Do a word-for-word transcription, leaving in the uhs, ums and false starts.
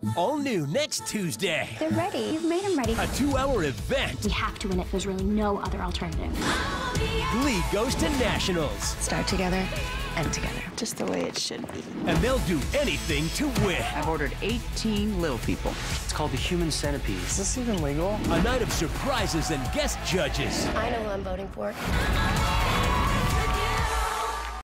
All new next Tuesday. They're ready. You've made them ready. A two-hour event. We have to win it. There's really no other alternative. Glee goes to nationals. Start together, end together. Just the way it should be. And they'll do anything to win. I've ordered eighteen little people. It's called the human centipede. Is this even legal? A night of surprises and guest judges. I know who I'm voting for.